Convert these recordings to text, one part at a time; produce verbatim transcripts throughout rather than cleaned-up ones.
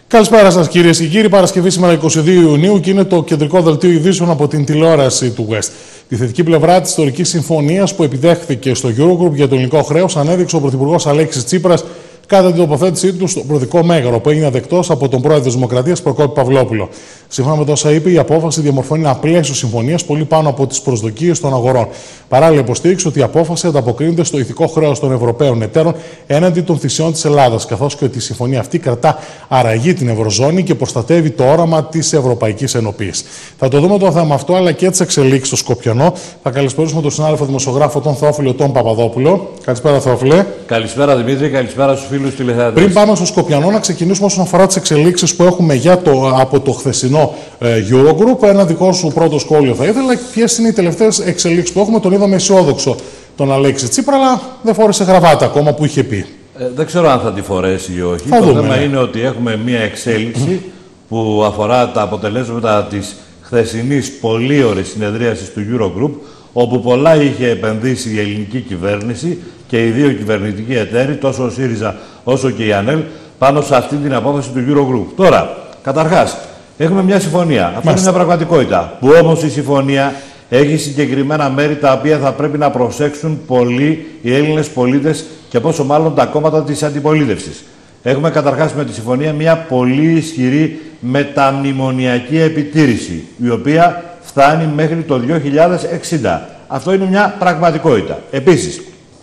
Καλησπέρα σας κυρίες και κύριοι. Παρασκευή σήμερα εικοστή δεύτερη Ιουνίου και είναι το κεντρικό δελτίο ειδήσεων από την τηλεόραση του West. Τη θετική πλευρά της ιστορικής συμφωνίας που επιδέχθηκε στο Eurogroup για το ελληνικό χρέος ανέδειξε ο Πρωθυπουργός Αλέξης Τσίπρας κατά την τοποθέτησή του στο Προεδρικό Μέγαρο, που έγινε δεκτός από τον Πρόεδρο της Δημοκρατίας Προκόπη Παυλόπουλο. Σύμφωνα με το όσα είπε, η απόφαση διαμορφώνει ένα πλαίσιο συμφωνίας πολύ πάνω από τις προσδοκίες των αγορών. Παράλληλα, υποστήριξε ότι η απόφαση ανταποκρίνεται στο ηθικό χρέος των Ευρωπαίων εταίρων έναντι των θυσιών της Ελλάδας, καθώς και ότι η συμφωνία αυτή κρατά αραγή την Ευρωζώνη και προστατεύει το όραμα της Ευρωπαϊκής Ενοποίησης. Θα το δούμε το θέμα αυτό, αλλά και τις εξελίξεις στο Σκοπιανό. Θα καλησπερίσουμε τον συνάδελφο δημοσιογράφο, τον Θεόφιλο τον Παπαδόπουλο. Καλησπέρα, Θεόφιλε. Καλησπέρα, Δημήτρη. Καλησπέρα στους φίλους τηλεθεατές. Πριν πάμε στο Σκοπιανό, να ξεκινήσουμε όσον αφορά τις εξελίξεις που έχουμε για το, από το χθεσινό ε, Eurogroup. Ένα δικό σου πρώτο σχόλιο θα ήθελα. Ποιες είναι οι τελευταίες εξελίξεις που έχουμε? Τον είδαμε αισιόδοξο τον Αλέξη Τσίπρα, αλλά δεν φόρεσε γραβάτα ακόμα που είχε πει. Ε, δεν ξέρω αν θα τη φορέσει ή όχι. Θα το δούμε, θέμα ναι. είναι ότι έχουμε μία εξέλιξη που αφορά τα αποτελέσματα της χθεσινής πολύ ώρες συνεδρίασης του Eurogroup, όπου πολλά είχε επενδύσει η ελληνική κυβέρνηση και οι δύο κυβερνητικοί εταίροι, τόσο ο ΣΥΡΙΖΑ όσο και η ΑΝΕΛ, πάνω σε αυτή την απόφαση του Eurogroup. Τώρα, καταρχάς, έχουμε μια συμφωνία. Αυτό είναι μια πραγματικότητα. Που όμως η συμφωνία έχει συγκεκριμένα μέρη τα οποία θα πρέπει να προσέξουν πολύ οι Έλληνες πολίτες και πόσο μάλλον τα κόμματα της αντιπολίτευσης. Έχουμε καταρχάς με τη συμφωνία μια πολύ ισχυρή μεταμνημονιακή επιτήρηση, η οποία φτάνει μέχρι το δύο χιλιάδες εξήντα. Αυτό είναι μια πραγματικότητα. Επίσης,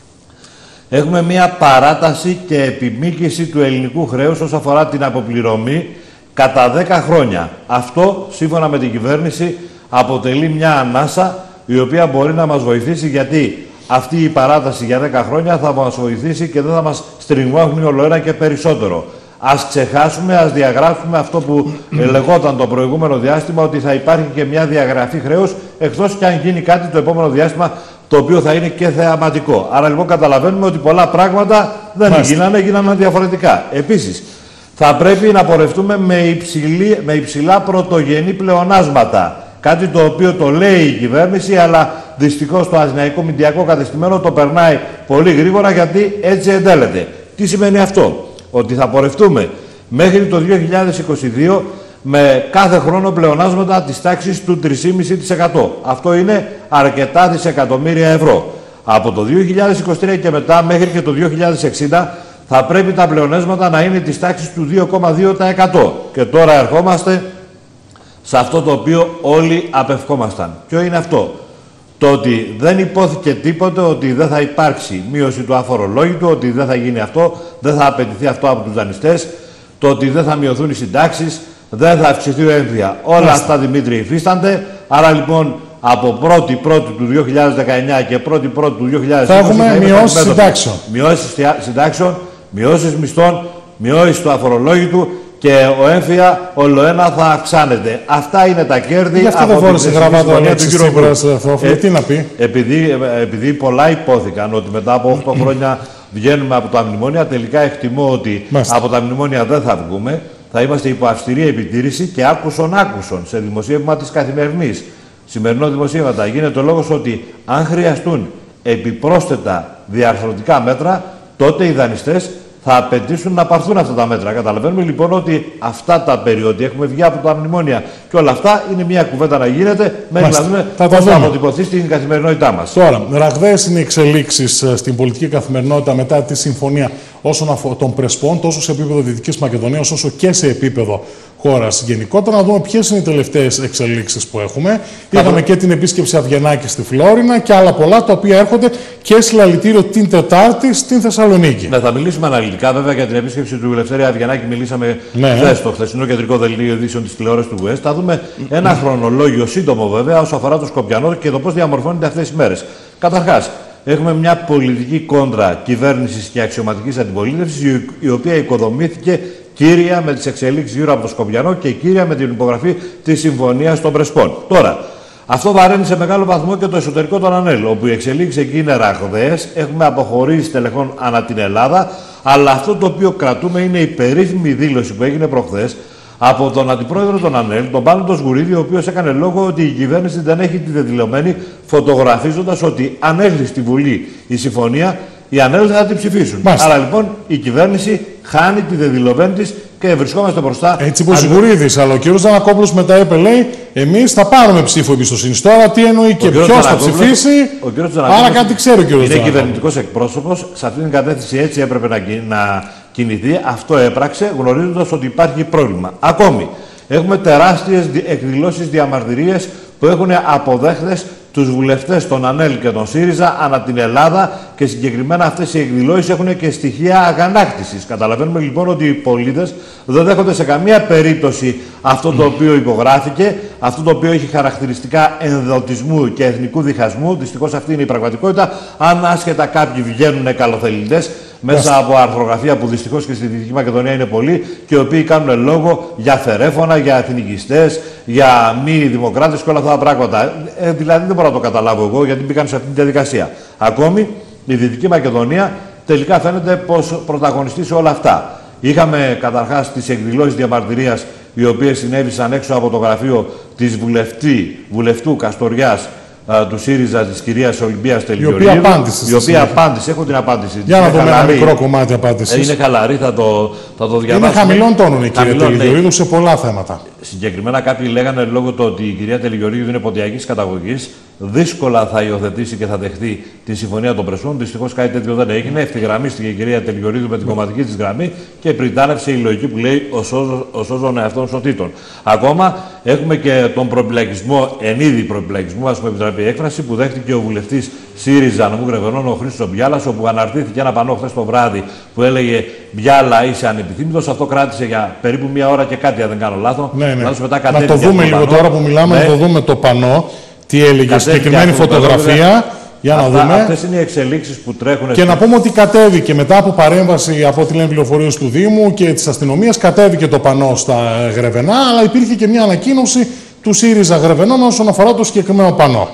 έχουμε μια παράταση και επιμήκυση του ελληνικού χρέους όσον αφορά την αποπληρωμή κατά δέκα χρόνια. Αυτό, σύμφωνα με την κυβέρνηση, αποτελεί μια ανάσα η οποία μπορεί να μας βοηθήσει, γιατί αυτή η παράταση για δέκα χρόνια θα μας βοηθήσει και δεν θα μας στριμώχνει ολοένα και περισσότερο. Ας ξεχάσουμε, ας διαγράψουμε αυτό που λεγόταν το προηγούμενο διάστημα, ότι θα υπάρχει και μια διαγραφή χρέους, εκτός και αν γίνει κάτι το επόμενο διάστημα το οποίο θα είναι και θεαματικό. Άρα λοιπόν καταλαβαίνουμε ότι πολλά πράγματα δεν Μάλιστα. γίνανε, γίνανε διαφορετικά. Επίσης, θα πρέπει να πορευτούμε με, υψηλή, με υψηλά πρωτογενή πλεονάσματα. Κάτι το οποίο το λέει η κυβέρνηση, αλλά δυστυχώς το Αθηναϊκό Μηντιακό Κατεστημένο το περνάει πολύ γρήγορα, γιατί έτσι εντέλεται. Τι σημαίνει αυτό? Ότι θα πορευτούμε μέχρι το δύο χιλιάδες είκοσι δύο με κάθε χρόνο πλεονάσματα της τάξης του τρία κόμμα πέντε τοις εκατό. Αυτό είναι αρκετά δισεκατομμύρια ευρώ. Από το δύο χιλιάδες είκοσι τρία και μετά μέχρι και το δύο χιλιάδες εξήντα θα πρέπει τα πλεονάσματα να είναι της τάξης του δύο κόμμα δύο τοις εκατό. Και τώρα ερχόμαστε σε αυτό το οποίο όλοι απευχόμασταν. Ποιο είναι αυτό? Το ότι δεν υπόθηκε τίποτε, ότι δεν θα υπάρξει μείωση του αφορολόγητου, ότι δεν θα γίνει αυτό, δεν θα απαιτηθεί αυτό από τους δανειστές, το ότι δεν θα μειωθούν οι συντάξεις, δεν θα αυξηθεί ο έμφυα. Όλα αυτά, Δημήτρη, υφίστανται. Άρα λοιπόν από πρώτη πρώτη του δύο χιλιάδες δεκαεννιά και πρώτη πρώτη του δύο χιλιάδες είκοσι θα έχουμε μειώσεις συντάξεων. Μειώσεις συντάξεων, μειώσεις μισθών, μειώσεις του αφορολόγητου και ο έμφυα ολοένα θα αυξάνεται. Αυτά είναι τα κέρδη. Γι' αυτό δεν φόρεσε γραβάτα ο Αλέξης Τσίπρας, Θεόφιλε. Τι να πει? Επειδή, επειδή πολλά υπόθηκαν ότι μετά από οκτώ χρόνια βγαίνουμε από τα μνημόνια, τελικά εκτιμώ ότι Μάλιστα. από τα μνημόνια δεν θα βγούμε. Θα είμαστε υπό αυστηρή επιτήρηση και άκουσον άκουσον σε δημοσίευμα της Καθημερινής. Σημερινό δημοσίευματα γίνεται λόγος ότι αν χρειαστούν επιπρόσθετα διαρθρωτικά μέτρα, τότε οι δανειστές θα απαιτήσουν να πάρθουν αυτά τα μέτρα. Καταλαβαίνουμε λοιπόν ότι αυτά τα περιόδια έχουμε βγει από τα μνημόνια και όλα αυτά είναι μια κουβέντα να γίνεται μέχρι να δούμε πώς θα αποτυπωθεί στην καθημερινότητά μας. Τώρα, ραγδαίες είναι οι εξελίξεις στην πολιτική καθημερινότητα μετά τη συμφωνία όσον αφορά των Πρεσπών, τόσο σε επίπεδο Δυτικής Μακεδονίας όσο και σε επίπεδο χώρας γενικότερα. Να δούμε ποιες είναι οι τελευταίες εξελίξεις που έχουμε. Είχαμε και την επίσκεψη Αβγενάκη στη Φλόρινα και άλλα πολλά τα οποία έρχονται και συλλαλητήριο την Τετάρτη στην Θεσσαλονίκη. Ναι, θα μιλήσουμε αναλυτικά βέβαια για την επίσκεψη του Ελευθέρη Αβγενάκη. Μιλήσαμε ναι. χθες στο χθεσινό κεντρικό δελτίο ειδήσεων της τηλεόρασης του West. Θα δούμε ένα χρονολόγιο σύντομο βέβαια όσο αφορά το Σκοπιανό και το πώς διαμορφώνεται αυτές τις μέρες. Καταρχάς, έχουμε μια πολιτική κόντρα κυβέρνησης και αξιωματικής αντιπολίτευσης, η οποία οικοδομήθηκε κύρια με τις εξελίξεις γύρω από το Σκοπιανό και κύρια με την υπογραφή της Συμφωνίας των Πρεσπών. Τώρα, αυτό βαραίνει σε μεγάλο βαθμό και το εσωτερικό των ΑΝΕΛ, όπου οι εξελίξεις εκεί είναι ραγδαίες, έχουμε αποχωρήσει τελεχών ανά την Ελλάδα, αλλά αυτό το οποίο κρατούμε είναι η περίφημη δήλωση που έγινε προχθές από τον αντιπρόεδρο των ΑΝΕΛ, τον Πάνο Σγουρίδη, ο οποίος έκανε λόγο ότι η κυβέρνηση δεν έχει τη δεδηλωμένη, φωτογραφίζοντας ότι αν έρθει στη Βουλή η συμφωνία, οι ΑΝΕΛ θα την ψηφίσουν. Μάλιστα. Άρα λοιπόν η κυβέρνηση χάνει τη δεδηλωμένη της και βρισκόμαστε μπροστά. Έτσι είπε ο Σιγουρίδης, αλλά ο κ. Ζανακόπουλος μετά είπε, λέει, εμείς θα πάρουμε ψήφο εμπιστοσύνης. Τώρα τι εννοεί και ποιος θα ψηφίσει, άρα κάτι ξέρει ο κ. Ζανακόπουλος. Είναι κυβερνητικός εκπρόσωπος, σε αυτή την κατεύθυνση έτσι έπρεπε να, να κινηθεί. Αυτό έπραξε, γνωρίζοντας ότι υπάρχει πρόβλημα. Ακόμη, έχουμε τεράστιες εκδηλώσεις, διαμαρτυρίες που έχουν αποδέχτες τους βουλευτές των ΑΝΕΛ και των ΣΥΡΙΖΑ ανά την Ελλάδα και συγκεκριμένα αυτές οι εκδηλώσεις έχουν και στοιχεία αγανάκτησης. Καταλαβαίνουμε λοιπόν ότι οι πολίτες δεν δέχονται σε καμία περίπτωση αυτό το οποίο υπογράφηκε, αυτό το οποίο έχει χαρακτηριστικά ενδοτισμού και εθνικού διχασμού. Δυστυχώς αυτή είναι η πραγματικότητα. Αν άσχετα κάποιοι βγαίνουν καλοθελητές μέσα από αρθρογραφία που δυστυχώς και στη Δυτική Μακεδονία είναι πολλοί και οι οποίοι κάνουν λόγο για φερέφωνα, για εθνικιστές, για μη δημοκράτες και όλα αυτά τα πράγματα. Ε, δηλαδή δεν μπορώ να το καταλάβω εγώ γιατί μπήκαν σε αυτή τη διαδικασία. Ακόμη η Δυτική Μακεδονία τελικά φαίνεται πως πρωταγωνιστεί σε όλα αυτά. Είχαμε καταρχάς τις εκδηλώσεις διαμαρτυρίας οι οποίες συνέβησαν έξω από το γραφείο της βουλευτή, βουλευτού Καστοριάς του ΣΥΡΙΖΑ, της κυρίας Ολυμπίας Τελειορίδου, η οποία απάντησε. Η οποία απάντησε, έχω την απάντηση. Για να δούμε ένα μικρό κομμάτι απάντησης. Είναι χαλαρή, θα το, θα το διαβάσουμε. Είναι χαμηλών τόνων η κυρία Τελειορίδου σε πολλά θέματα. Συγκεκριμένα κάποιοι λέγανε λόγω του ότι η κυρία Τελειορίδου είναι ποντιακής καταγωγής, δύσκολα θα υιοθετήσει και θα δεχθεί τη Συμφωνία των Πρεσπών. Δυστυχώς κάτι τέτοιο δεν έγινε. Ευθυγραμμίστηκε η κυρία Τελειορίδου με την κομματική της γραμμή και πριτάνευσε η λογική που λέει ο σώζον εαυτόν σωτήτων. Ακόμα έχουμε και τον προπυλακισμό, εν είδη προπυλακισμού, ας πούμε επιτραπεί η έκφραση, που δέχτηκε ο βουλευτής ΣΥΡΙΖΑ νομού Γρεβενών, ο Χρήστος Μπιάλας, όπου αναρτήθηκε ένα πανό χθες το βράδυ που έλεγε Μπιάλα, είσαι ανεπιθύμητος. Αυτό κράτησε για περίπου μία ώρα και κάτι, αν δεν κάνω λάθος. Ναι, ναι. Μετά να το δούμε λίγο τώρα που μιλάμε, ναι. Να το δούμε το πανό. Τι έλεγε, συγκεκριμένη φωτογραφία. Για να αυτά, δούμε. Αυτές είναι οι εξελίξεις που τρέχουν. Και να πούμε ότι κατέβηκε μετά από παρέμβαση από ό,τι λένε πληροφορίες του Δήμου και της αστυνομίας, κατέβηκε το πανό στα Γρεβενά, αλλά υπήρχε και μια ανακοίνωση του ΣΥΡΙΖΑ Γρεβενών όσον αφορά το συγκεκριμένο πανό.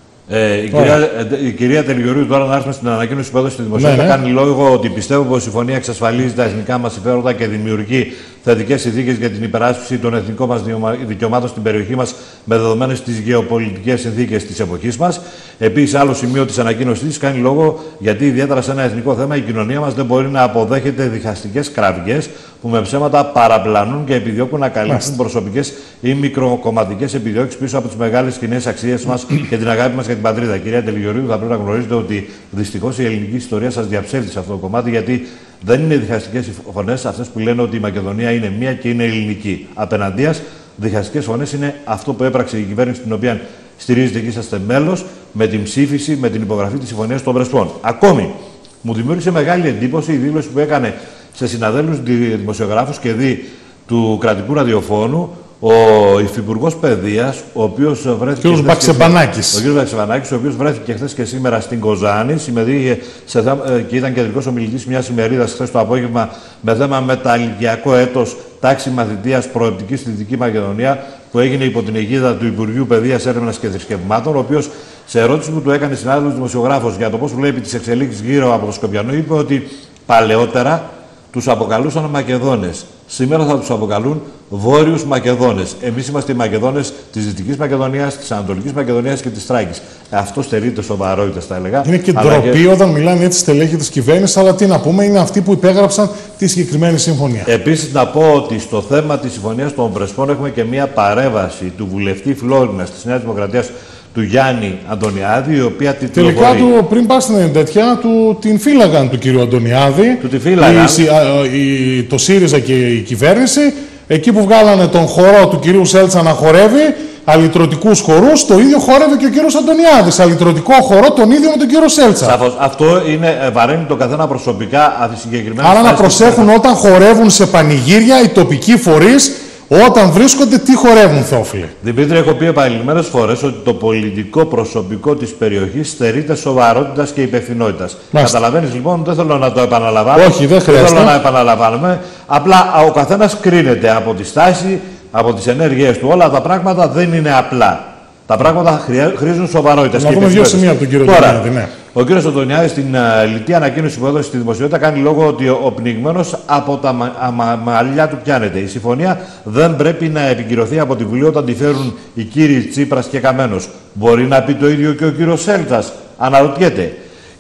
Ε, η, κυρία, η κυρία Τελειορίδου, τώρα να έρθουμε στην ανακοίνωση που έδωσε στη δημοσιότητα, ναι, ναι. κάνει λόγο ότι πιστεύω πως η συμφωνία εξασφαλίζει τα εθνικά μας συμφέροντα και δημιουργεί θετικές συνθήκες για την υπεράσπιση των εθνικών μας δικαιωμάτων στην περιοχή μας με δεδομένες τις γεωπολιτικές συνθήκες της εποχής μας. Επίσης, άλλο σημείο της ανακοίνωσης της κάνει λόγο γιατί ιδιαίτερα σε ένα εθνικό θέμα η κοινωνία μας δεν μπορεί να αποδέχεται διχαστικές κραυγές που με ψέματα παραπλανούν και επιδιώκουν να καλύψουν προσωπικές ή μικροκομματικές επιδιώξεις πίσω από τις μεγάλες κοινές αξίες μας και την αγάπη μας για την πατρίδα. Κυρία Τελειορίδου, θα πρέπει να γνωρίζετε ότι δυστυχώς η ελληνική ιστορία σας διαψεύδει σε αυτό το κομμάτι, γιατί δεν είναι διχαστικές φωνές αυτές που λένε ότι η Μακεδονία είναι μία και είναι ελληνική. Απέναντίας, διχαστικές φωνές είναι αυτό που έπραξε η κυβέρνηση την οποία στηρίζετε και είσαστε μέλος με την ψήφιση, με την υπογραφή της Συμφωνίας των Πρεσπών. Ακόμη, μου δημιούργησε μεγάλη εντύπωση η δήλωση που έκανε σε συναδέλφους δημοσιογράφους και δι του κρατικού ραδιοφώνου ο Υφυπουργός Παιδείας, ο οποίος βρέθηκε. Ο κ. Μπαξεβανάκης. Ο κ. Μπαξεβανάκης, ο οποίος βρέθηκε χθες και σήμερα στην Κοζάνη, συμμετείχε σε θέμα, και ήταν κεντρικός ομιλητής μιας ημερίδας χθες το απόγευμα με θέμα μεταλλικιακό έτος τάξη μαθητείας προεπτικής στη Δυτική Μακεδονία, που έγινε υπό την αιγίδα του Υπουργείου Παιδείας, Έρευνας και Θρησκευμάτων, ο οποίος σε ερώτηση που του έκανε συνάδελφος δημοσιογράφος για το πώς βλέπει τις εξελίξεις γύρω από το Σκοπιανό, είπε ότι παλαιότερα τους αποκαλούσαν Μακεδόνες. Σήμερα θα τους αποκαλούν Βόρειους Μακεδόνες. Εμείς είμαστε οι Μακεδόνες της Δυτικής Μακεδονίας, της Ανατολικής Μακεδονίας και της Θράκης. Αυτό στερείται σοβαρότητας, θα έλεγα. Είναι και ντροπή και... όταν μιλάνε έτσι στελέχη της κυβέρνησης, αλλά τι να πούμε, είναι αυτοί που υπέγραψαν τη συγκεκριμένη συμφωνία. Επίσης, να πω ότι στο θέμα της Συμφωνίας των Πρεσπών έχουμε και μία παρέμβαση του βουλευτή Φλόρινας της Νέας Δημοκρατίας, του Γιάννη Αντωνιάδη, η οποία τιτλοφορεί. Τελικά, του, πριν πας στην τέτοια, του, την φύλαγαν του κύριου Αντωνιάδη. Του τη φύλαγαν. Η, η, το ΣΥΡΙΖΑ και η κυβέρνηση, εκεί που βγάλανε τον χορό του κυρίου Σέλτσα να χορεύει, αλυτρωτικούς χορούς, το ίδιο χόρευε και ο κύριος Αντωνιάδης. Αλυτρωτικό χορό τον ίδιο με τον κύριο Σέλτσα. Σαφώς. Αυτό είναι, βαραίνει το καθένα προσωπικά αυτή συγκεκριμένα. Άρα να προσέχουν όταν χορεύουν σε πανηγύρια οι τοπικοί φορείς. Όταν βρίσκονται, τι χορεύουν, Θόφιλε. Δημήτρη, έχω πει επανειλημμένες φορές ότι το πολιτικό προσωπικό της περιοχής στερείται σοβαρότητας και υπευθυνότητας. Καταλαβαίνεις λοιπόν, δεν θέλω να το επαναλαμβάνω. Όχι, δεν χρειάζεται. Δεν θέλω να επαναλαμβάνουμε. Απλά ο καθένας κρίνεται από τη στάση, από τις ενέργειές του. Όλα τα πράγματα δεν είναι απλά. Τα πράγματα χρήζουν σοβαρότητας. Να πούμε δύο σημεία από τον κύριο Αντωνιάδη. Ναι. Ο κ. Αντωνιάδης στην uh, λιτή ανακοίνωση που έδωσε στη δημοσιότητα κάνει λόγο ότι ο, ο πνιγμένος από τα μα, μα, μαλλιά του πιάνεται. Η συμφωνία δεν πρέπει να επικυρωθεί από τη Βουλή όταν τη φέρουν οι κύριοι Τσίπρας και Καμένος. Μπορεί να πει το ίδιο και ο κ. Σέλτσας. Αναρωτιέται.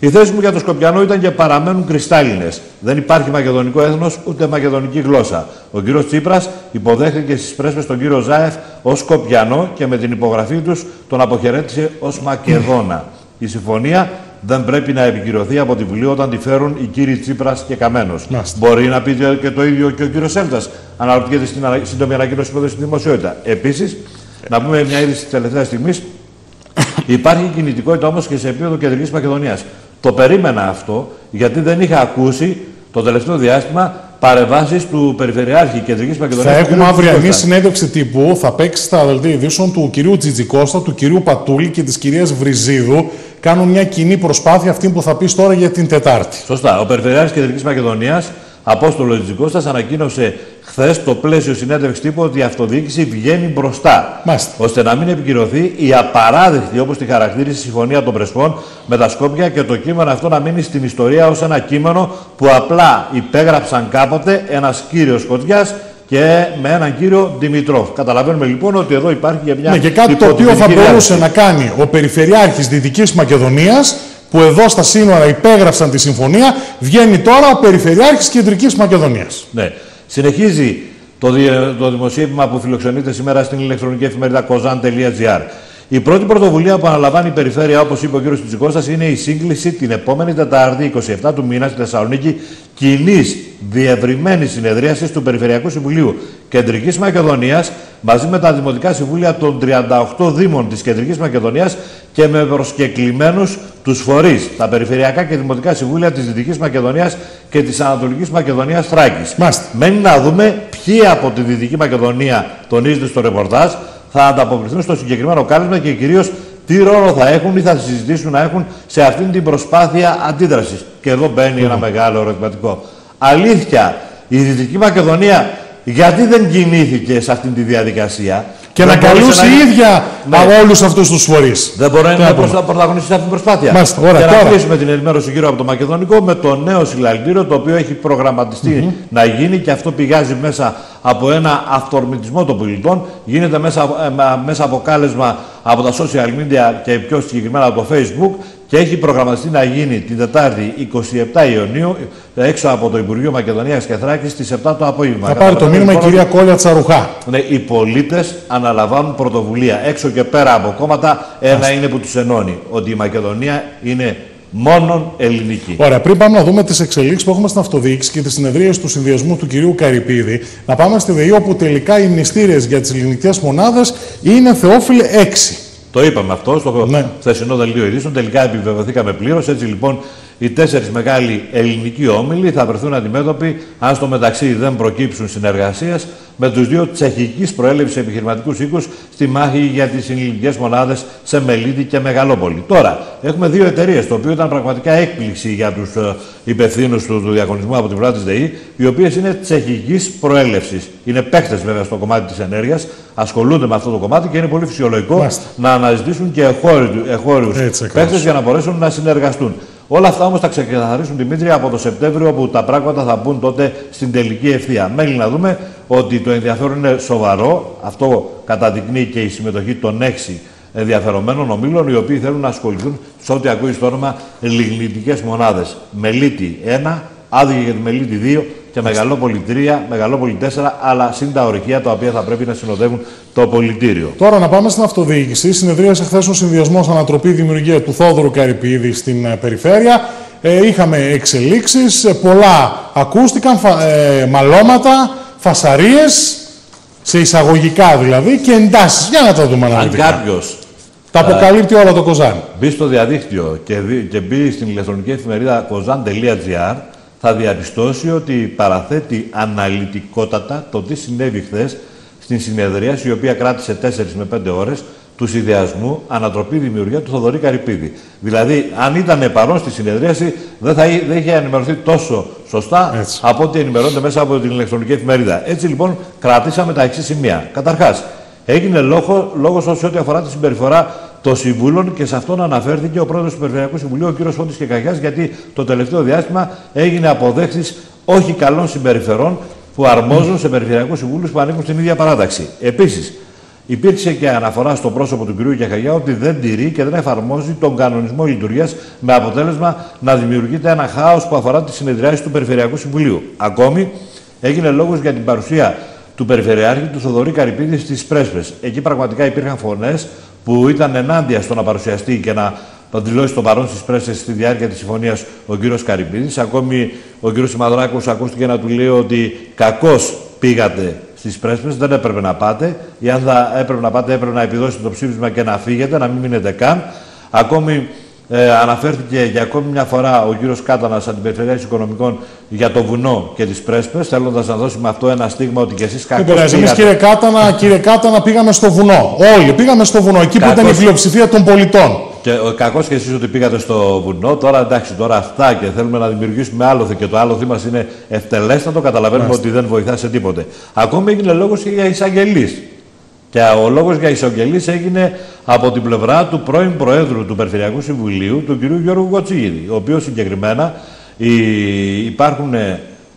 Οι θέσεις μου για το Σκοπιανό ήταν και παραμένουν κρυστάλλινες. Δεν υπάρχει μακεδονικό έθνος ούτε μακεδονική γλώσσα. Ο κύριος Τσίπρας υποδέχθηκε στις πρέσβες τον κύριο Ζάεφ ως Σκοπιανό και με την υπογραφή τους τον αποχαιρέτησε ως Μακεδόνα. Η συμφωνία δεν πρέπει να επικυρωθεί από τη Βουλή όταν τη φέρουν οι κύριοι Τσίπρας και Καμένος. Μάστε. Μπορεί να πει και το ίδιο και ο κύριος Σέλτας, αναρωτιέται στην σύντομη ανακοίνωση που έδωσε στη δημοσιότητα. Επίσης, να πούμε μια είδηση της τελευταίας στιγμής. Υπάρχει κινητικότητα όμως και σε επίπεδο Κεντρικής Μακεδονίας. Το περίμενα αυτό, γιατί δεν είχα ακούσει το τελευταίο διάστημα παρεμβάσεις του Περιφερειάρχη Κεντρικής Μακεδονίας. Θα έχουμε αυριανή συνέντευξη τύπου, θα παίξει στα δελτία ειδήσεων του κυρίου Τζιτζικώστα, του κυρίου Πατούλη και της κυρίας Βριζίδου. Κάνουν μια κοινή προσπάθεια, αυτή που θα πεις τώρα για την Τετάρτη. Σωστά. Ο Περιφερειάρχης Κεντρικής Μακεδονίας, Απόστολος Τζιτζικώστας, ανακοίνωσε χθες στο πλαίσιο συνέντευξη τύπου ότι η αυτοδιοίκηση βγαίνει μπροστά. Μάλιστα. Ώστε να μην επικυρωθεί η απαράδεκτη, όπως τη χαρακτήρισε, συμφωνία των Πρεσπών με τα Σκόπια και το κείμενο αυτό να μείνει στην ιστορία ως ένα κείμενο που απλά υπέγραψαν κάποτε ένας κύριος Σκοτιάς και με έναν κύριο Δημητρόφ. Καταλαβαίνουμε λοιπόν ότι εδώ υπάρχει και μια. Ναι, και κάτι το οποίο θα μπορούσε να κάνει ο Περιφερειάρχης Δυτικής Μακεδονίας, που εδώ στα σύνορα υπέγραψαν τη συμφωνία, βγαίνει τώρα ο Περιφερειάρχης Κεντρικής Μακεδονίας. Ναι. Συνεχίζει το, δι... το δημοσίευμα που φιλοξενείται σήμερα στην ηλεκτρονική εφημερίδα κοζάν τελεία τζι άρ. Η πρώτη πρωτοβουλία που αναλαμβάνει η Περιφέρεια, όπως είπε ο κ. Τσιτζικώστας, είναι η σύγκληση την επόμενη Τετάρτη, είκοσι επτά του μήνα, στη Θεσσαλονίκη, κοινής διευρυμένης συνεδρίασης του Περιφερειακού Συμβουλίου Κεντρικής Μακεδονίας μαζί με τα Δημοτικά Συμβούλια των τριάντα οκτώ Δήμων της Κεντρικής Μακεδονίας και με προσκεκλημένους τους φορείς, τα Περιφερειακά και Δημοτικά Συμβούλια της Δυτικής Μακεδονίας και της Ανατολικής Μακεδονίας Θράκης. Μένει να δούμε ποιοι από τη Δυτική Μακεδονία, τονίζεται στο ρεπορτάζ, θα ανταποκριθούν στο συγκεκριμένο κάλεσμα και κυρίως τι ρόλο θα έχουν ή θα συζητήσουν να έχουν σε αυτήν την προσπάθεια αντίδρασης. Και εδώ μπαίνει mm. ένα μεγάλο ερωτηματικό. Αλήθεια, η Δυτική Μακεδονία γιατί δεν κινήθηκε σε αυτήν τη διαδικασία και να καλούσε η ίδια ναι. από όλους αυτούς τους φορείς. Δεν μπορεί να είναι πρωταγωνιστής σε αυτήν την προσπάθεια. Μάλιστα, ωραία, και τώρα. να κλείσουμε την ενημέρωση γύρω από το Μακεδονικό με το νέο συλλαλητήριο, το οποίο έχει προγραμματιστεί mm-hmm. να γίνει και αυτό πηγάζει μέσα από ένα αυτορμητισμό των πολιτών. Γίνεται μέσα, ε, μέσα από κάλεσμα από τα social media και πιο συγκεκριμένα από το Facebook και έχει προγραμματιστεί να γίνει την Τετάρτη εικοστή εβδόμη Ιουνίου έξω από το Υπουργείο Μακεδονίας και Θράκης στις επτά το απόγευμα. Θα πάρει το μήνυμα η κυρία Κόλια Τσαρουχά. Ναι, οι πολίτες αναλαμβάνουν πρωτοβουλία. Έξω και πέρα από κόμματα, ένα Άς. είναι που τους ενώνει. Ότι η Μακεδονία είναι μόνον ελληνική. Ωραία, πριν πάμε να δούμε τις εξελίξεις που έχουμε στην αυτοδιοίκηση και τις συνεδρίες του συνδυασμού του κυρίου Καρυπίδη, να πάμε στη ΔΕΗ, όπου τελικά οι μνηστήρες για τις ελληνικές μονάδες είναι, Θεόφιλε, έξι. Το είπαμε αυτό στο ναι. χθεσινό δελτίο ειδήσεων. Τελικά επιβεβαιωθήκαμε πλήρως. Έτσι λοιπόν, οι τέσσερις μεγάλοι ελληνικοί όμιλοι θα βρεθούν αντιμέτωποι, αν στο μεταξύ δεν προκύψουν συνεργασίες, με τους δύο τσεχικής προέλευσης επιχειρηματικούς οίκους στη μάχη για τις ελληνικές μονάδες σε Μελίτη και Μεγαλόπολη. Τώρα, έχουμε δύο εταιρείες, το οποίο ήταν πραγματικά έκπληξη για τους uh, υπευθύνους του, του διαγωνισμού από την πλευρά της ΔΕΗ, οι οποίες είναι τσεχικής προέλευσης. Είναι παίκτες βέβαια στο κομμάτι της ενέργειας, ασχολούνται με αυτό το κομμάτι και είναι πολύ φυσιολογικό Μάστε. να αναζητήσουν και εχώριους παίκτες για να μπορέσουν να συνεργαστούν. Όλα αυτά όμως θα ξεκαθαρίσουν, Δημήτρη, από το Σεπτέμβριο, όπου τα πράγματα θα μπουν τότε στην τελική ευθεία. Μένει να δούμε ότι το ενδιαφέρον είναι σοβαρό. Αυτό καταδεικνύει και η συμμετοχή των έξι ενδιαφερομένων ομίλων, οι οποίοι θέλουν να ασχοληθούν σε ό,τι ακούει στο όνομα λιγνητικές μονάδες. Μελίτη ένα, άδεια για τη Μελίτη δύο και Μεγαλόπολη τρία, Μεγαλόπολη τέσσερα, αλλά συν τα ορυχεία τα οποία θα πρέπει να συνοδεύουν το πολιτήριο. Τώρα να πάμε στην αυτοδιοίκηση. Συνεδρίασε χθες ο συνδυασμός ανατροπή δημιουργία του Θόδωρου Καρυπίδη στην ε, περιφέρεια. Ε, είχαμε εξελίξεις, ε, πολλά ακούστηκαν, φα, ε, μαλώματα, φασαρίες, σε εισαγωγικά δηλαδή, και εντάσεις. Για να τα δούμε αναλυτικά. Αν κάποιος τα αποκαλύπτει όλα το Κοζάν. Μπει στο διαδίκτυο και, δι, και μπει στην ηλεκτρονική εφημερίδα κοζάν τελεία τζι άρ, θα διαπιστώσει ότι παραθέτει αναλυτικότατα το τι συνέβη χθες στην συνεδρίαση, η οποία κράτησε τέσσερις με πέντε ώρες, του συνδυασμού ανατροπή δημιουργία του Θοδωρή Καρυπίδη. Δηλαδή, αν ήταν παρόν στη συνεδρίαση, δεν θα δεν είχε ενημερωθεί τόσο σωστά Έτσι. από ό,τι ενημερώνεται μέσα από την ηλεκτρονική εφημερίδα. Έτσι λοιπόν, κρατήσαμε τα εξής σημεία. Καταρχάς, έγινε λόγο, λόγος όσο ό,τι αφορά τη συμπεριφορά των συμβούλων και σε αυτόν αναφέρθηκε ο πρόεδρος του Περιφερειακού Συμβουλίου, ο κ. Φώτης Κεκαγιάς, γιατί το τελευταίο διάστημα έγινε αποδέκτης όχι καλών συμπεριφερών που αρμόζουν σε περιφερειακούς συμβούλους που ανήκουν στην ίδια παράταξη. Επίσης, Υπήρξε και αναφορά στο πρόσωπο του κ. Κεχαγιά ότι δεν τηρεί και δεν εφαρμόζει τον κανονισμό λειτουργίας, με αποτέλεσμα να δημιουργείται ένα χάος που αφορά τις συνεδριάσεις του Περιφερειακού Συμβουλίου. Ακόμη, έγινε λόγος για την παρουσία του Περιφερειάρχη του Θοδωρή Καρυπίδη στις Πρέσπες. Εκεί πραγματικά υπήρχαν φωνές που ήταν ενάντια στο να παρουσιαστεί και να δηλώσει τον παρόν στις Πρέσπες στη διάρκεια της συμφωνίας ο κ. Καρυπίδης. Ακόμη ο κ. Σιμαδράκος ακούστηκε να του λέει ότι κακώς πήγατε στις Πρέσπες, δεν έπρεπε να πάτε. Ή αν θα έπρεπε να πάτε, έπρεπε να επιδώσετε το ψήφισμα και να φύγετε, να μην μείνετε καν. Ακόμη ε, αναφέρθηκε για ακόμη μια φορά ο κύριος Κάτανας, Αντιπεριφερειάρχης Οικονομικών, για το βουνό και τις Πρέσπες, θέλοντας να δώσει με αυτό ένα στίγμα ότι και εσείς κακώς πήγατε. Εμείς, κύριε Κάτανα, κύριε Κάτανα, πήγαμε στο βουνό. Όλοι πήγαμε στο βουνό, εκεί κακώς... που ήταν η πλειοψηφία των πολιτών. Και κακώς και εσείς ότι πήγατε στο βουνό. Τώρα εντάξει, τώρα αυτά και θέλουμε να δημιουργήσουμε άλοθη και το άλοθη μας είναι ευτελέστατο. Καταλαβαίνουμε Μάλιστα. ότι δεν βοηθά σε τίποτε. Ακόμη έγινε λόγος και για εισαγγελείς. Και ο λόγος για εισαγγελείς έγινε από την πλευρά του πρώην Προέδρου του Περιφερειακού Συμβουλίου, του κ. Γιώργου Κοτσίγιδη, ο οποίος συγκεκριμένα υπάρχουν ε,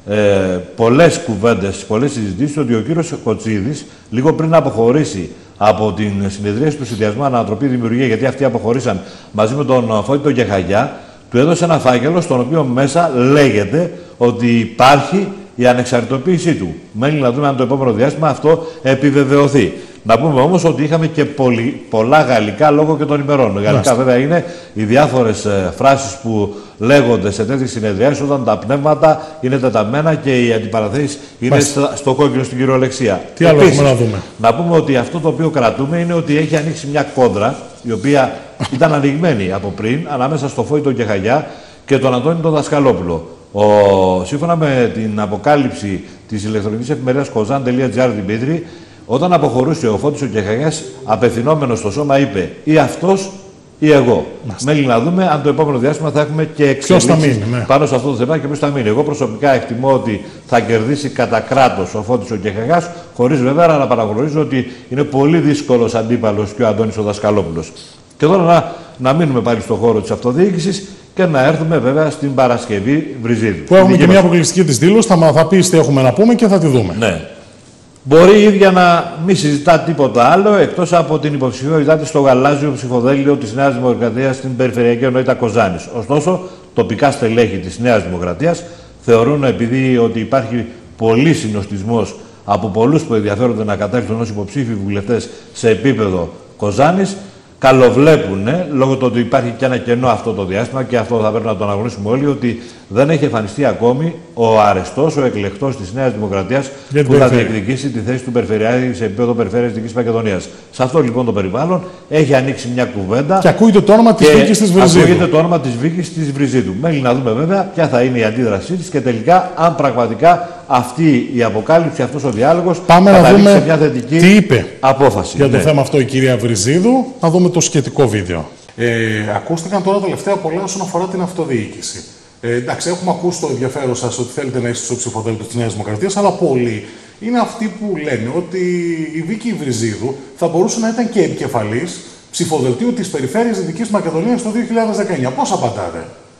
πολλές κουβέντες, πολλές συζητήσεις ότι ο κ. Κοτσίγιδης, λίγο πριν αποχωρήσει από την συνεδρίαση του Συνδυασμού Ανατροπή Δημιουργία, γιατί αυτοί αποχωρήσαν μαζί με τον Φώτη Κεχαγιά, του έδωσε ένα φάκελο στον οποίο μέσα λέγεται ότι υπάρχει η ανεξαρτητοποίησή του. Μένει να δούμε αν το επόμενο διάστημα αυτό επιβεβαιωθεί. Να πούμε όμως ότι είχαμε και πολλή, πολλά γαλλικά λόγω και των ημερών. Γαλλικά βέβαια είναι οι διάφορες ε, φράσεις που λέγονται σε τέτοιες συνεδριάσεις όταν τα πνεύματα είναι τεταμένα και οι αντιπαραθέσεις είναι στα, στο κόκκινο στην κυριολεξία. Τι άλλο Επίσης, έχουμε να δούμε. Να πούμε ότι αυτό το οποίο κρατούμε είναι ότι έχει ανοίξει μια κόντρα η οποία ήταν ανοιγμένη από πριν ανάμεσα στο Φώτη τον Κεχαγιά και τον Αντώνη τον Δασκαλόπουλο. Ο, σύμφωνα με την αποκάλυψη της ηλεκτρονικής εφημερίδας κοζάν τελεία τζι άρ Δημήτρη, όταν αποχωρούσε ο Φώτης ο Κεχαγιάς, απευθυνόμενος στο σώμα, είπε ή αυτός ή εγώ. Μένει να δούμε αν το επόμενο διάστημα θα έχουμε και εξελίξεις ναι. πάνω σε αυτό το θέμα και ποιος θα μείνει. Εγώ προσωπικά εκτιμώ ότι θα κερδίσει κατά κράτος ο Φώτης ο Κεχαγιάς, χωρίς βέβαια να παραγνωρίζω ότι είναι πολύ δύσκολος αντίπαλος και ο Αντώνης ο Δασκαλόπουλος. Και τώρα να, να μείνουμε πάλι στον χώρο της αυτοδιοίκησης και να έρθουμε βέβαια στην Παρασκευή Βριζίδου. Που έχουμε και μια αποκλειστική της δήλωση, θα, θα πει τι έχουμε να πούμε και θα τη δούμε. Ναι. Μπορεί η ίδια να μην συζητά τίποτα άλλο εκτός από την υποψηφιότητά της στο γαλάζιο ψηφοδέλτιο της Νέας Δημοκρατίας στην περιφερειακή ενότητα Κοζάνης. Ωστόσο, τοπικά στελέχη της Νέας Δημοκρατίας θεωρούν, επειδή ότι υπάρχει πολύ συνοστισμός από πολλούς που ενδιαφέρονται να κατέλθουν ως υποψήφιοι βουλευτές σε επίπεδο Κοζάνης, καλοβλέπουν, λόγω του ότι υπάρχει και ένα κενό αυτό το διάστημα και αυτό θα πρέπει να το αναγνωρίσουμε όλοι, ότι δεν έχει εμφανιστεί ακόμη ο αρεστός, ο εκλεκτός της Νέας Δημοκρατίας που θα διεκδικήσει τη θέση του Περιφερειάρχη σε επίπεδο Περιφέρειας Δυτικής Μακεδονίας. Σε αυτό λοιπόν το περιβάλλον έχει ανοίξει μια κουβέντα. Και ακούγεται το όνομα της Βίκης της Βριζίδου. Ακούγεται το όνομα της Βίκης της Βριζίδου. Μένει να δούμε βέβαια ποια θα είναι η αντίδρασή της και τελικά αν πραγματικά αυτή η αποκάλυψη, αυτός ο διάλογος καταλήξει σε μια θετική τι είπε απόφαση. Για το ναι. θέμα αυτό η κυρία Βριζίδου, να δούμε το σχετικό βίντεο. Ε, ακούστηκαν τώρα τελευταία πολλά όσον αφορά την αυτοδιοίκηση. Ε, εντάξει, έχουμε ακούσει το ενδιαφέρον σας ότι θέλετε να είστε στο ψηφοδέλτιο της Νέας Δημοκρατίας, αλλά πολλοί είναι αυτοί που λένε ότι η Βίκη Βριζίδου θα μπορούσε να ήταν και επικεφαλής ψηφοδελτίου της Περιφέρειας Δυτικής Μακεδονίας το δύο χιλιάδες δεκαεννιά. Πώς απαντάτε?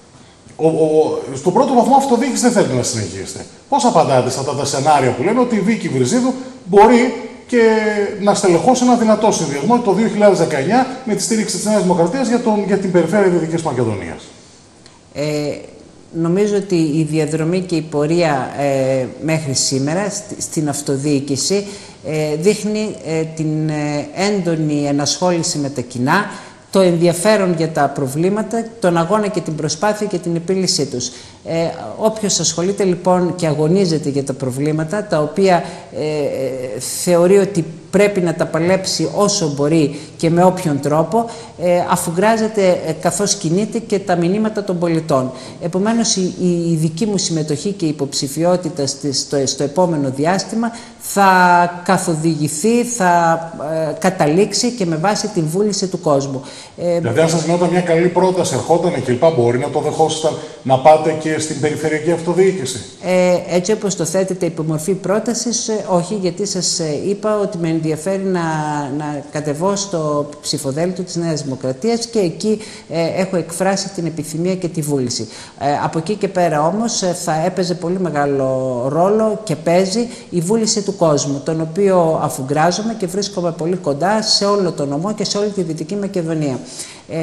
Ο, ο, στον πρώτο βαθμό αυτοδιοίκηση δεν θέλετε να συνεχίσετε. Πώς απαντάτε σε αυτά τα σενάρια που λένε ότι η Βίκη Βριζίδου μπορεί και να στελεχώσει ένα δυνατό συνδυασμό το δύο χιλιάδες δεκαεννιά με τη στήριξη της Νέας Δημοκρατίας για, για την Περιφέρεια Δυτικής Μακεδονίας? Ε, νομίζω ότι η διαδρομή και η πορεία ε, μέχρι σήμερα στη, στην αυτοδιοίκηση ε, δείχνει ε, την ε, έντονη ενασχόληση με τα κοινά, το ενδιαφέρον για τα προβλήματα, τον αγώνα και την προσπάθεια και την επίλυσή τους. Ε, όποιος ασχολείται λοιπόν και αγωνίζεται για τα προβλήματα, τα οποία ε, ε, θεωρεί ότι πρέπει να τα παλέψει όσο μπορεί και με όποιον τρόπο, ε, αφουγκράζεται ε, καθώς κινείται και τα μηνύματα των πολιτών. Επομένως, η, η, η δική μου συμμετοχή και η υποψηφιότητα στη, στο, στο επόμενο διάστημα θα καθοδηγηθεί, θα ε, καταλήξει και με βάση την βούληση του κόσμου. Ε, δηλαδή, αν σας γινόταν μια καλή πρόταση, ερχόταν και λοιπά, μπορεί να το δεχόσασταν να πάτε και Ομοσπονδία στην περιφερειακή αυτοδιοίκηση? Ε, έτσι όπως το θέτετε υπό μορφή πρότασης, όχι, γιατί σας είπα ότι με ενδιαφέρει να, να κατεβώ στο ψηφοδέλτιο της Νέας Δημοκρατίας και εκεί ε, έχω εκφράσει την επιθυμία και τη βούληση. Ε, από εκεί και πέρα όμως ε, θα έπαιζε πολύ μεγάλο ρόλο και παίζει η βούληση του κόσμου, τον οποίο αφουγκράζομαι και βρίσκομαι πολύ κοντά σε όλο τον νομό και σε όλη τη Δυτική Μακεδονία. Ε,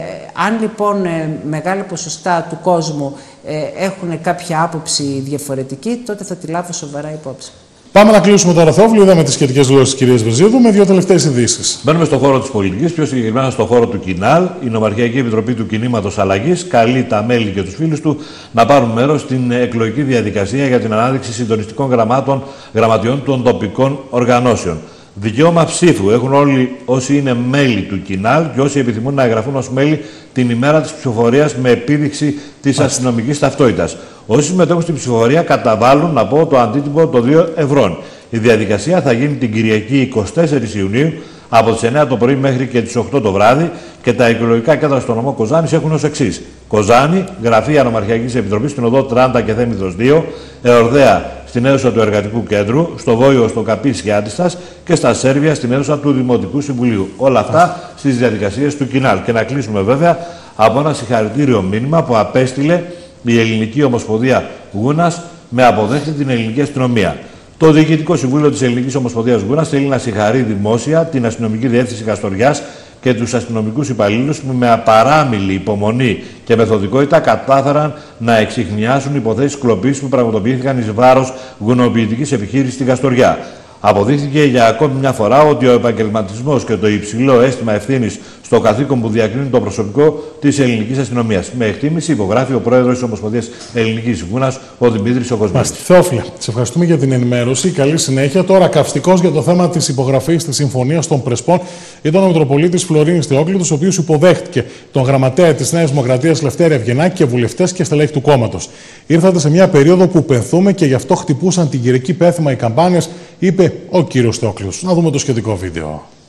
αν λοιπόν ε, μεγάλα ποσοστά του κόσμου ε, έχουν κάποια άποψη διαφορετική, τότε θα τη λάβω σοβαρά υπόψη. Πάμε να κλείσουμε τώρα, Θεόφιλο. Είδαμε τις σχετικές γλώσσες της κυρίας Βεζίδου με δύο τελευταίες ειδήσεις. Μπαίνουμε στον χώρο της πολιτικής, πιο συγκεκριμένα στον χώρο του Κινάλ. Η Νομαρχιακή Επιτροπή του Κινήματος Αλλαγής καλεί τα μέλη και τους φίλους του να πάρουν μέρος στην εκλογική διαδικασία για την ανάδειξη συντονιστικών γραμμάτων, γραμματιών των τοπικών οργανώσεων. Δικαίωμα ψήφου έχουν όλοι όσοι είναι μέλη του Κινάλ και όσοι επιθυμούν να εγγραφούν ως μέλη την ημέρα της ψηφοφορίας με επίδειξη της αστυνομικής ταυτότητας. Όσοι συμμετέχουν στην ψηφοφορία καταβάλουν, να πω, το αντίτυπο των δύο ευρώ. Η διαδικασία θα γίνει την Κυριακή εικοστή τέταρτη Ιουνίου από τις εννιά το πρωί μέχρι και τις οκτώ το βράδυ και τα εκλογικά κέντρα στο νομό Κοζάνης έχουν ως εξής. Κοζάνη, Γραφεία Νομαρχιακής Επιτροπής στην οδό Τράντα και Θέμηθος δύο, Εορδαία στην αίθουσα του Εργατικού Κέντρου, στο Βόηο στο Καπίσι Άντιστας και στα Σέρβια στην αίθουσα του Δημοτικού Συμβουλίου. Όλα αυτά στις διαδικασίες του Κινάλ. Και να κλείσουμε βέβαια από ένα συγχαρητήριο μήνυμα που απέστειλε η Ελληνική Ομοσπονδία Γούνας με αποδέχτη την ελληνική αστυνομία. Το Διοικητικό Συμβούλιο της Ελληνικής Ομοσπονδίας Γούνας θέλει να συγχαρεί δημόσια την Αστυνομική Διεύθυνση Καστοριάς και τους αστυνομικούς υπαλλήλους που με απαράμιλη υπομονή και μεθοδικότητα κατάφεραν να εξιχνιάσουν υποθέσεις κλοπής που πραγματοποιήθηκαν εις βάρος γουνοποιητικής επιχείρησης στην Καστοριά. Αποδείχθηκε για ακόμη μια φορά ότι ο επαγγελματισμός και το υψηλό αίσθημα ευθύνης στο καθήκον που διακρίνει το προσωπικό της ελληνικής αστυνομίας. Με εκτίμηση υπογράφει ο πρόεδρος της Ομοσπονδίας Ελληνικής Γούνας, ο Δημήτρης ο Κοσμίδης. Θεόφιλε, σε ευχαριστούμε για την ενημέρωση. Καλή συνέχεια. Τώρα, καυστικός για το θέμα της υπογραφής της Συμφωνίας των Πρεσπών ήταν ο Μητροπολίτης Φλωρίνης Θεόκλητος, ο οποίος υποδέχτηκε τον γραμματέα της Νέας Δημοκρατίας Λευτέρη Ευγενάκη και βουλευτές και στελέχη του κόμματος. Ήρθατε σε μια περίοδο που πενθούμε και γι' αυτό χτυπούσαν την Κυριακή πέθημα οι καμπάνιες, είπε ο κύριος Θεόκλητος. Να δούμε το σχετικό βίντεο.